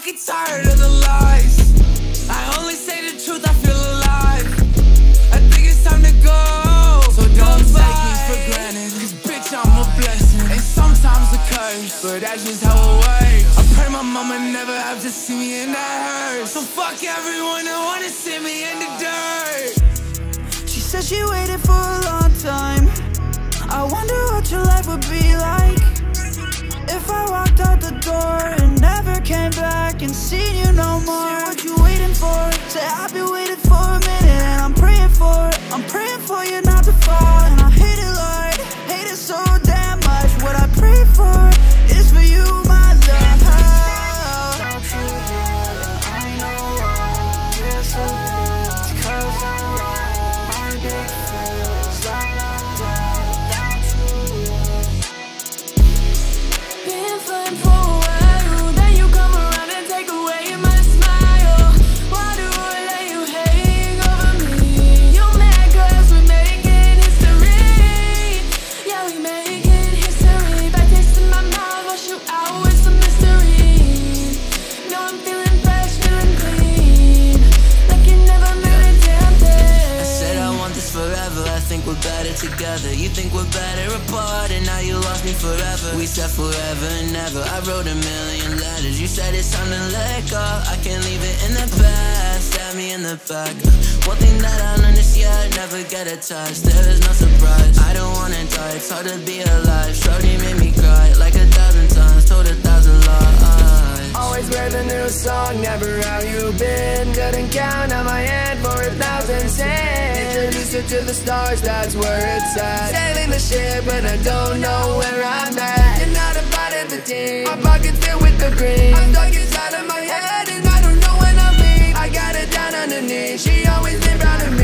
fucking tired of the lies. I only say the truth, I feel alive. I think it's time to go. So don't take me for granted, cause bitch, I'm a blessing and sometimes a curse, but that's just how it works. I pray my mama never have to see me in that hurt. So fuck everyone that wanna see me in the dirt. She said she waited for a long time. I wonder what your life would be like if I walked out the door and never came back and seen you no more. What you waiting for? Say I've been waiting for a minute and I'm praying for it. I'm praying for you not to fall. And I hate it, Lord, hate it so damn much. What I pray for is for you, my love. Don't you worry, I know why you're so good. It's 'cause I write my big feels like I'm done without you. Been flying for a while, then you come around and take away my smile. Why do I let you hang over me? You mad 'cause we're making history. Yeah, we making history. By tasting my mouth, wash you out with some mystery. No, I'm feeling fresh, feeling clean, like you never made a damn thing. I said I want this forever, I think we're better together. You think we're better apart, and now you lost me forever. We said forever and never, I wrote a million letters. You said it's time to let go, I can't leave it in the past. Stab me in the back. One thing that I learned this year, never get attached. There is no surprise, I don't wanna die, it's hard to be alive. Shorty made me cry, like 1,000 times, told 1,000 lies. Always with a new song, never how you been. Couldn't count on my hand for 1,000 cents. Introduced you to the stars, that's where it's at. Sailing the ship, but I don't know where I'm at. You're not a part of the team, my pockets filled with the green. I'm stuck inside of my head and I don't know when I'll leave. I got it down underneath, she always been proud of me.